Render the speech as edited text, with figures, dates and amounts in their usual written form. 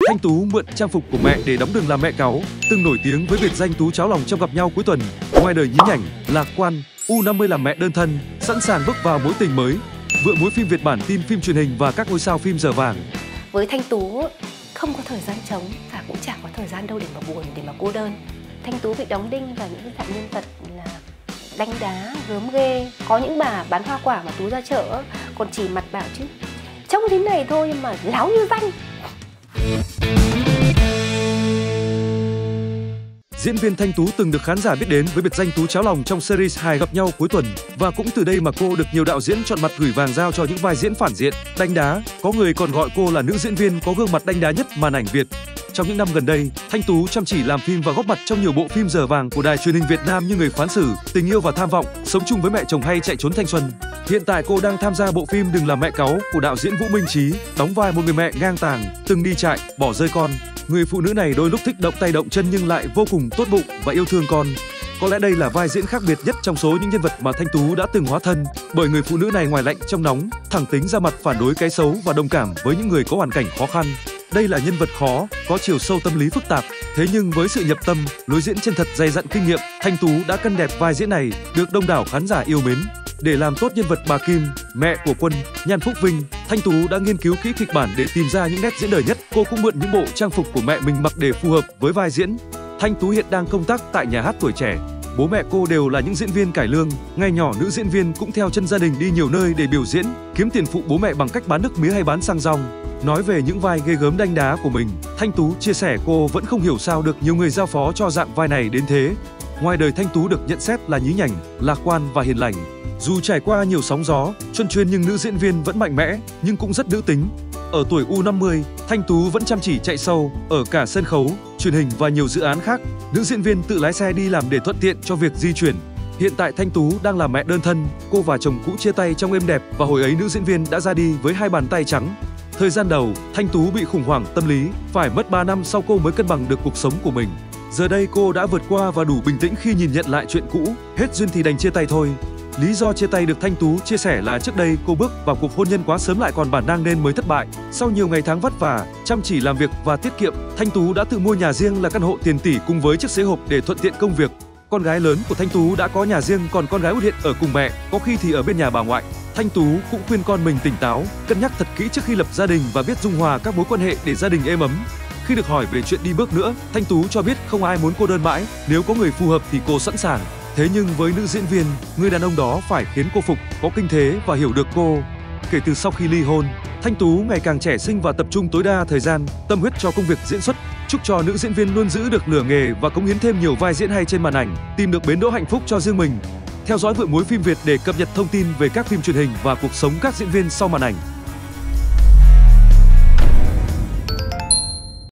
Thanh Tú mượn trang phục của mẹ để đóng đường làm mẹ cáu, từng nổi tiếng với biệt danh Tú cháo lòng trong Gặp nhau cuối tuần. Ngoài đời nhí nhảnh, lạc quan, U50 làm mẹ đơn thân, sẵn sàng bước vào mối tình mới. Vựa mối phim Việt bản tin phim truyền hình và các ngôi sao phim giờ vàng. Với Thanh Tú không có thời gian trống và cũng chẳng có thời gian đâu để mà buồn, để mà cô đơn. Thanh Tú bị đóng đinh vào những dạng nhân vật là đánh đá, gớm ghê. Có những bà bán hoa quả mà Tú ra chợ còn chỉ mặt bảo chứ trông thế này thôi nhưng mà láo như danh. Diễn viên Thanh Tú từng được khán giả biết đến với biệt danh Tú cháo lòng trong series hài Gặp nhau cuối tuần, và cũng từ đây mà cô được nhiều đạo diễn chọn mặt gửi vàng giao cho những vai diễn phản diện, đánh đá. Có người còn gọi cô là nữ diễn viên có gương mặt đánh đá nhất màn ảnh Việt. Trong những năm gần đây, Thanh Tú chăm chỉ làm phim và góp mặt trong nhiều bộ phim giờ vàng của đài truyền hình Việt Nam như Người phán xử, Tình yêu và tham vọng, Sống chung với mẹ chồng hay Chạy trốn thanh xuân. Hiện tại cô đang tham gia bộ phim Đừng làm mẹ cáu của đạo diễn Vũ Minh Trí, đóng vai một người mẹ ngang tàng, từng đi trại, bỏ rơi con. Người phụ nữ này đôi lúc thích động tay động chân nhưng lại vô cùng tốt bụng và yêu thương con. Có lẽ đây là vai diễn khác biệt nhất trong số những nhân vật mà Thanh Tú đã từng hóa thân, bởi người phụ nữ này ngoài lạnh trong nóng, thẳng tính ra mặt phản đối cái xấu và đồng cảm với những người có hoàn cảnh khó khăn. Đây là nhân vật khó, có chiều sâu tâm lý phức tạp. Thế nhưng với sự nhập tâm, lối diễn chân thật dày dặn kinh nghiệm, Thanh Tú đã cân đẹp vai diễn này, được đông đảo khán giả yêu mến. Để làm tốt nhân vật bà Kim, mẹ của Quân, Nhan Phúc Vinh, Thanh Tú đã nghiên cứu kỹ kịch bản để tìm ra những nét diễn đời nhất. Cô cũng mượn những bộ trang phục của mẹ mình mặc để phù hợp với vai diễn. Thanh Tú hiện đang công tác tại Nhà hát Tuổi Trẻ. Bố mẹ cô đều là những diễn viên cải lương. Ngày nhỏ, nữ diễn viên cũng theo chân gia đình đi nhiều nơi để biểu diễn, kiếm tiền phụ bố mẹ bằng cách bán nước mía hay bán xăng rong. Nói về những vai ghê gớm đanh đá của mình, Thanh Tú chia sẻ cô vẫn không hiểu sao được nhiều người giao phó cho dạng vai này đến thế. Ngoài đời, Thanh Tú được nhận xét là nhí nhảnh, lạc quan và hiền lành. Dù trải qua nhiều sóng gió, chuân chuyên nhưng nữ diễn viên vẫn mạnh mẽ, nhưng cũng rất nữ tính. Ở tuổi U50, Thanh Tú vẫn chăm chỉ chạy show ở cả sân khấu, truyền hình và nhiều dự án khác. Nữ diễn viên tự lái xe đi làm để thuận tiện cho việc di chuyển. Hiện tại Thanh Tú đang là mẹ đơn thân, cô và chồng cũ chia tay trong êm đẹp và hồi ấy nữ diễn viên đã ra đi với 2 bàn tay trắng. Thời gian đầu, Thanh Tú bị khủng hoảng tâm lý, phải mất 3 năm sau cô mới cân bằng được cuộc sống của mình. Giờ đây cô đã vượt qua và đủ bình tĩnh khi nhìn nhận lại chuyện cũ, hết duyên thì đành chia tay thôi. Lý do chia tay được Thanh Tú chia sẻ là trước đây cô bước vào cuộc hôn nhân quá sớm lại còn bản năng nên mới thất bại. Sau nhiều ngày tháng vất vả, chăm chỉ làm việc và tiết kiệm, Thanh Tú đã tự mua nhà riêng là căn hộ tiền tỷ cùng với chiếc xế hộp để thuận tiện công việc. Con gái lớn của Thanh Tú đã có nhà riêng, còn con gái út hiện ở cùng mẹ, có khi thì ở bên nhà bà ngoại. Thanh Tú cũng khuyên con mình tỉnh táo, cân nhắc thật kỹ trước khi lập gia đình và biết dung hòa các mối quan hệ để gia đình êm ấm. Khi được hỏi về chuyện đi bước nữa, Thanh Tú cho biết không ai muốn cô đơn mãi, nếu có người phù hợp thì cô sẵn sàng. Thế nhưng với nữ diễn viên, người đàn ông đó phải khiến cô phục, có kinh thế và hiểu được cô. Kể từ sau khi ly hôn, Thanh Tú ngày càng trẻ xinh và tập trung tối đa thời gian, tâm huyết cho công việc diễn xuất. Chúc cho nữ diễn viên luôn giữ được lửa nghề và cống hiến thêm nhiều vai diễn hay trên màn ảnh, tìm được bến đỗ hạnh phúc cho riêng mình. Theo dõi Vựa Mối Phim Việt để cập nhật thông tin về các phim truyền hình và cuộc sống các diễn viên sau màn ảnh.